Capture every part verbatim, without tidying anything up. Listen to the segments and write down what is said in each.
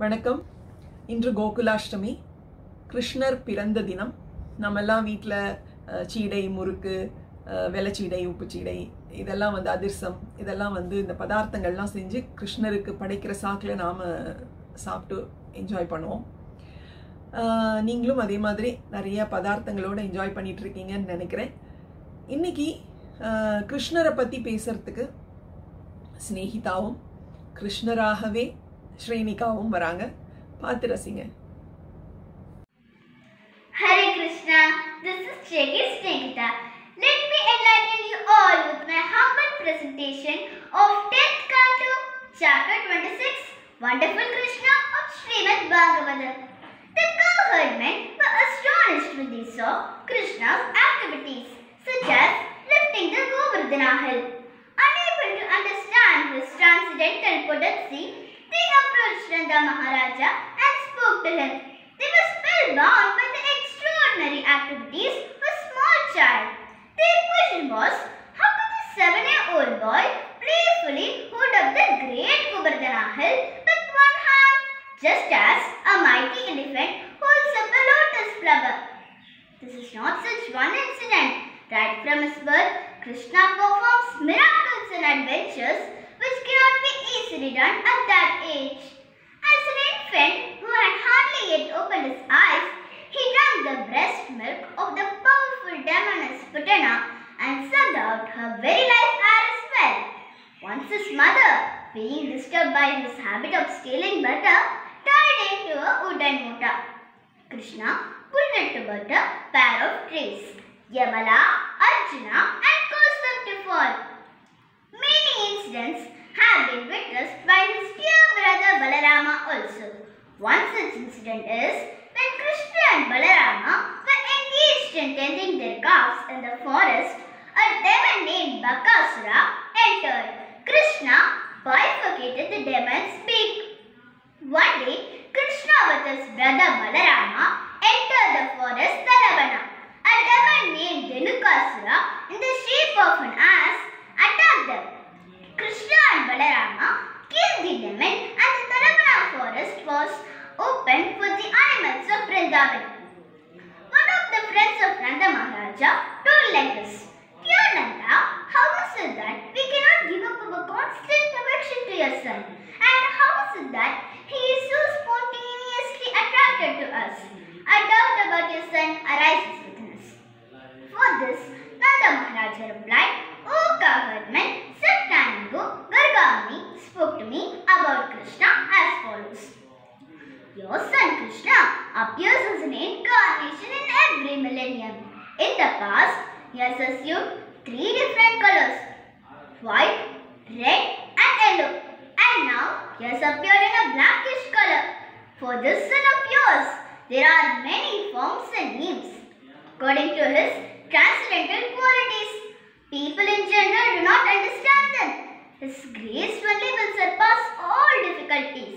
வணக்கம். இன்று கோகுலாஷ்டமி, கிருஷ்ணர் பிறந்த தினம். நம்மெல்லாம் வீட்டில் சீடை, முறுக்கு, வெள்ளச்சீடை, உப்புச்சீடை, இதெல்லாம் வந்து அதிர்சம், இதெல்லாம் வந்து இந்த பதார்த்தங்கள்லாம் செஞ்சு கிருஷ்ணருக்கு படைக்கிற சாக்கில் நாம் சாப்பிட்டு என்ஜாய் பண்ணுவோம். நீங்களும் அதே மாதிரி நிறைய பதார்த்தங்களோடு என்ஜாய் பண்ணிட்டு இருக்கீங்கன்னு நினைக்கிறேன். இன்னைக்கு கிருஷ்ணரை பற்றி பேசுறதுக்கு ஸ்னேகிதாவும் கிருஷ்ணராகவே ஸ்ரேனிகாவும் வராங்க. பார்த்து ரசிங்க. Hare Krishna, this is Chegi Snehita. Let me enlighten you all with my humble presentation of tenth Canto, Chapter twenty-six, Wonderful Krishna of Srimad Bhagavatam. The cowherdmen were astonished when they saw Krishna's activities, such as lifting the Govardhana hill. Unable to understand his transcendental potency, they approached Nanda Maharaja and spoke to him. They were spellbound by the extraordinary activities of a small child. Their question was, how could the seven-year-old boy playfully hold up the great Govardhana hill with one hand, just as a mighty elephant holds up a lotus flower? This is not such one incident. Right from his birth, Krishna performs miracles and adventures which cannot be easily done at that age. As an infant who had hardly yet opened his eyes, he drank the breast milk of the powerful demoness Putana and sucked out her very life air as well. Once his mother, being disturbed by his habit of stealing butter, tied him to a wooden motor. Krishna pulled it toward a pair of trees. Yamala, Arjuna, and caused them to fall. Many incidents have been witnessed by his dear brother Balarama also. One such incident is when Krishna and Balarama were engaged in tending their calves in the forest, a demon named Bakasura entered. Krishna bifurcated the demon's beak. One day, Krishna with his brother Balarama entered the forest Taravana. A demon named Dhenukasura in the shape of an ass attacked them. Krishna and Balarama killed the demon and the Taravana forest was opened for the animals of Vrindavan. One of the friends of Nanda Maharaja told like this, "Dear Nanda, how is it that we cannot give up our constant affection to your son? And how is it that he is so spontaneously attracted to us? A doubt about your son arises within us." For this, Nanda Maharaja replied, "O cowherdman, Sattango Gargamuni spoke to me about Krishna as follows. Your son Krishna appears as an incarnation in every millennium. In the past, he has assumed three different colors, white, red and yellow. And now, he has appeared in a blackish color. For this son of yours, there are many forms and names. According to his transcendental qualities, people in general do not understand them. His grace only will surpass all difficulties."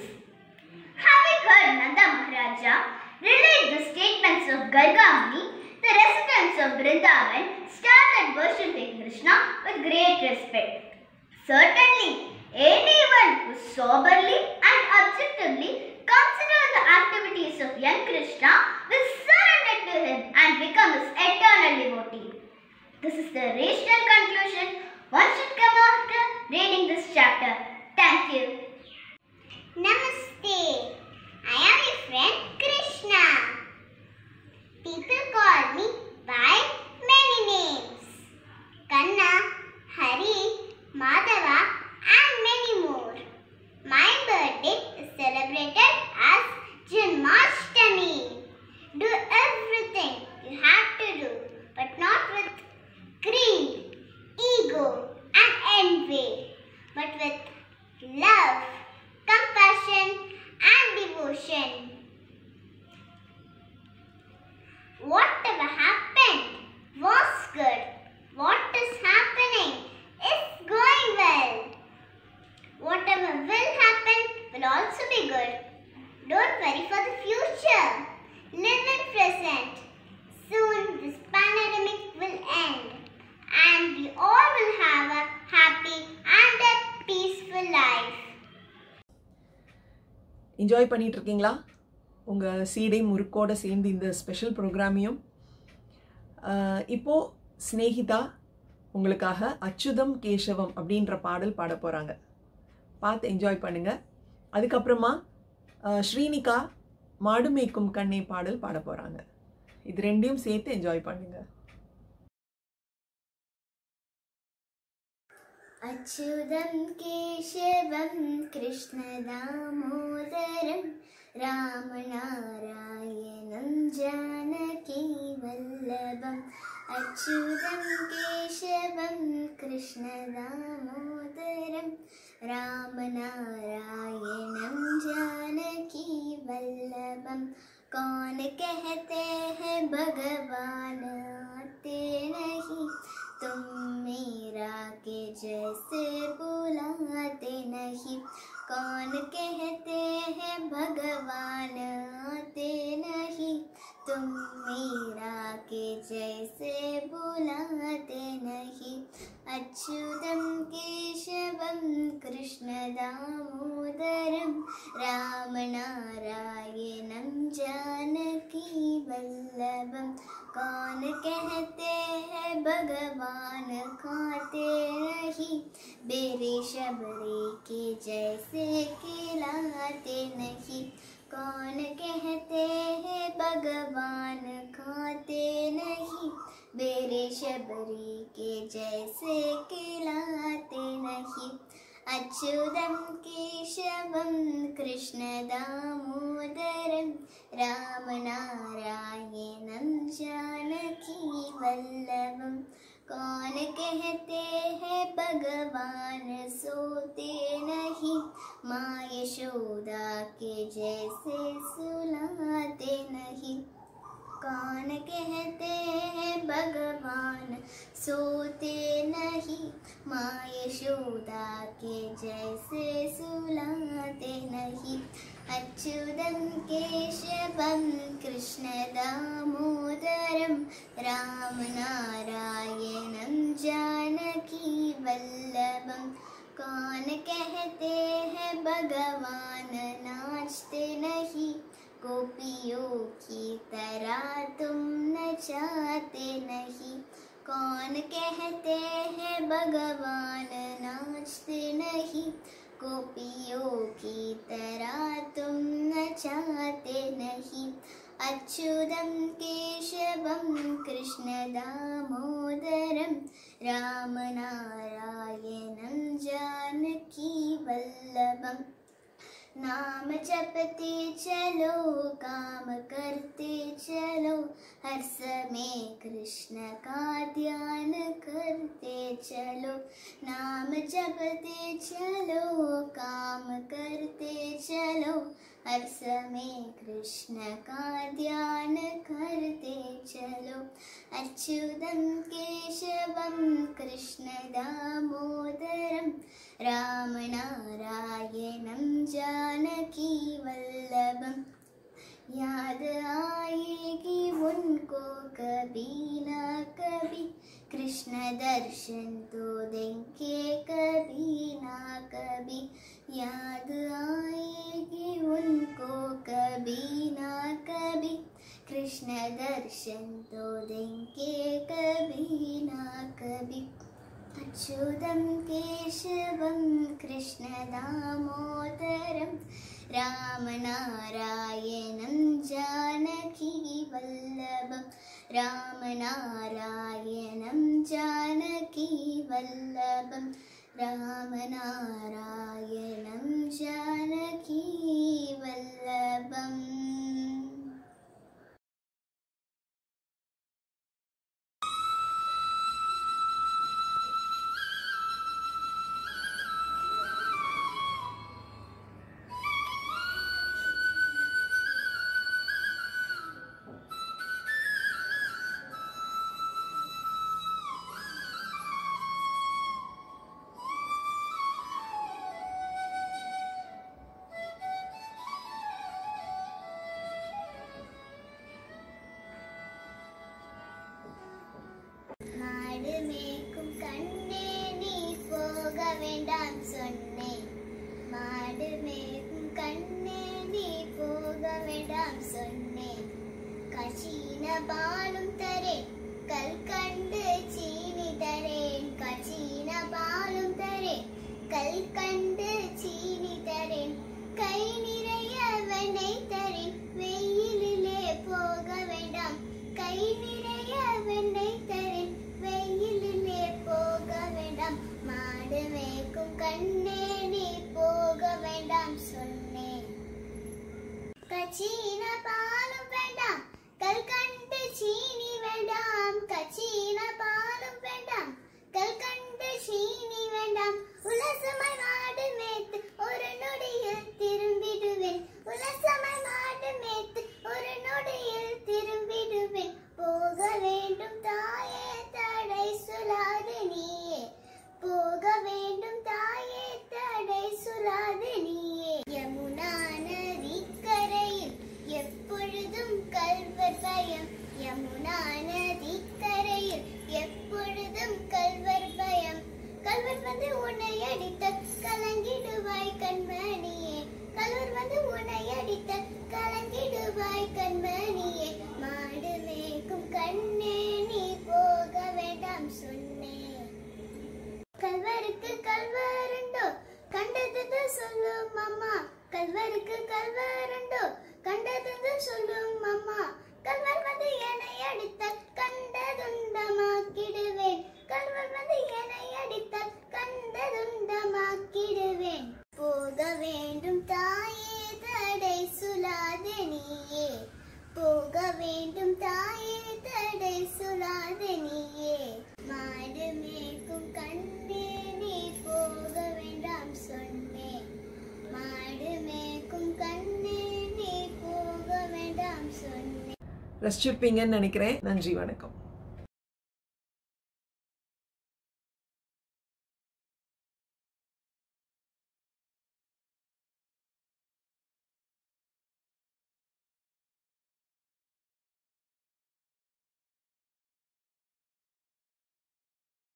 Having heard Nanda Maharaja relate the statements of Gargamuni, the residents of Vrindavan started worshipping Krishna with great respect. Certainly, anyone who soberly and objectively considers the activities of young Krishna will surrender to him and become his eternal devotee. This is the rational conclusion one should come after reading this chapter. Thank you. Namaste. I am your friend Krishna. People call me by many names. Kanna, Hari, Madhava and many more. My birthday is celebrated as Janmashtami. Do everything you have to do, but not with greed, ego and envy, but with love, compassion and devotion. Whatever happened was good. What is happening is going well. Whatever will happen will also be good. Don't worry for the future. Live in present. Soon this pandemic will end and we all will have a happy and a peaceful life. Enjoy பண்ணிட்டு இருக்கீங்களா உங்கள் சீடை முறுக்கோடு சேர்ந்து இந்த special ப்ரோக்ராமையும்? இப்போது ஸ்னேகிதா உங்களுக்காக அச்சுதம் கேசவம் அப்படின்ற பாடல் பாட போகிறாங்க. பார்த்து என்ஜாய் பண்ணுங்கள். அதுக்கப்புறமா ஸ்ரீனிகா மாடு மேய்க்கும் கண்ணே பாடல் பாட போகிறாங்க. இது ரெண்டையும் சேர்த்து என்ஜாய் பண்ணுங்கள். அச்சுதம் கேசவம் கிருஷ்ண தாமோதரம் ராமநாராயணம் ஜானகி வல்லபம். அச்சுதம் கேசவம் கிருஷ்ண தாமோதரம் रामनारायणं जानकी वल्लभं. कौन कहते हैं भगवान आते नहीं, तुम मीरा के जैसे बुलाते नहीं. कौन कहते हैं भगवान आते नहीं, तुम मीरा के जैसे बुलाते नहीं. अच्युतं केशवं कृष्ण दामोदरं रामनारायणं जानकी वल्लभं. कौन कहते हैं भगवान खाते नहीं, बेरे शबरी के जैसे खिलाते नहीं. कौन कहते हैं भगवान खाते नहीं, बेरे शबरी के जैसे खिलाते नहीं. अच्युतं केशवं कृष्ण दामोदरं रामनारायणं जानकी वल्लभं. कौन कहते हैं भगवान सोते नहीं, माँ यशोदा के जैसे सुलाते नहीं. कौन कहते हैं भगवान सोते नहीं, माँ यशोदा के जैसे सुलाते नहीं. अच्युतं केशवं कृष्ण दामोदरं रामनारायणं जानकी वल्लभं. कौन कहते हैं भगवान नाचते नहीं, गोपियों की तरह तुम नचाते नहीं. कौन कहते हैं भगवान नाचते नहीं, गोपियों की तरह तुम नचाते नहीं. अच्युतं केशवं कृष्ण दामोदरं रामनारायणं जानकी वल्लभं. नाम जपते चलो काम करते चलो, हर समय कृष्ण का ध्यान करते चलो. नाम जपते चलो काम करते चलो, हर समय कृष्ण का ध्यान करते चलो. अच्युतं केशवं कृष्ण दामोदरं रामनारायणं जानकी वल्लभं. याद आएगी उनको कभी ना कभी, कृष्ण दर्शन तो देंगे कभी ना कभी. याद आएगी उनको कभी ना कभी, कृष्ण दर्शन तो देंगे कभी ना कभी. अच्युतं केशवं कृष्ण दामोदरं रामनारायणं जानकी वल्लभं. रामनारायणं जानकी वल्लभं. रामनारायणं जानकी वल्लभम्. மாடு மேய்க்கும் கண்ணே நீ போக வேண்டாம் சொன்னேன், மாடு மேய்க்கும் கண்ணே நீ போக வேண்டாம் சொன்னேன். கச்சின பாலும் தரேன் கல் கண்டு சீனி தரேன். கச்சின பாலும் தரேன் கல் கண்டு சீனி தரேன். கை நிறைய வெண்ணெய் தரேன் வெயிலிலே போக வேண்டாம். கை நிறைய வெண்ணெய் தரேன் வெயிலிலே போக வேண்டாம். மாடு மேய்க்கும் கண்ணே நீ போக வேண்டாம் சொன்னேன். கச்சின பாலும் வேண்டாம் கல் கண்டு சீனி வேண்டாம். கச்சின பாலும் வேண்டாம் கல் கண்டு சீனி வேண்டாம். உலசமாய் மாடு மேய்த்து ஒரு நொடியில் திரும்பிடுவேன். உலசமாய் மாடு மேய்த்து ஒரு நொடியில் திரும்பிடுவேன். போக வேண்டும் தாயே தடை சொல்லாது நீயே. போக வேண்டும் தாயே தடை சொல்லாது நீயே. யமுனா நதி கரையில் எப்பொழுதும் கல்வர் பயம். யமுனா நதி கரையில் எப்பொழுதும் கல்வர் பயம். கல்வர் வந்து உன்னை அடித்த கலங்கிடுவாய் கண்மணியே. கல்வர் வந்து உன்னை அடித்த கலங்கிடுவாய் கண்மணியே. மாடு மேய்க்கும் கண்ணே நீ போக வேண்டாம் சொன்னேன். கல்வருக்கு கல்வருண்டோ கண்டது சொல்லும் அம்மா. கல்வருக்கு கல்வருண்டோ கண்டது சொல்லும் அம்மா. கல்வர் வந்து என்னை அடித்தால் கண்டதுண்டமாக்கிடுவேன். கல்வர் வந்து என்னை அடித்தால் கண்டதுண்டமாக்கிடுவேன். போக வேண்டும் தாயே தடை சொல்லாது நீயே. போக வேண்டும் தாயே தடை சொல்லாது நீயே. மாடு மேய்க்கும் கண்ணே நீ போக வேண்டாம் சொன்னேன். மாடு மேய்க்கும் கண்ணே நீ போக வேண்டாம் சொன்னேன். ரசிச்சிருப்பீங்கன்னு நினைக்கிறேன். நன்றி, வணக்கம்.